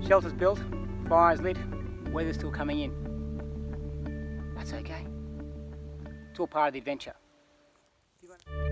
Shelter's built, fire's lit, weather's still coming in. That's okay. It's all part of the adventure.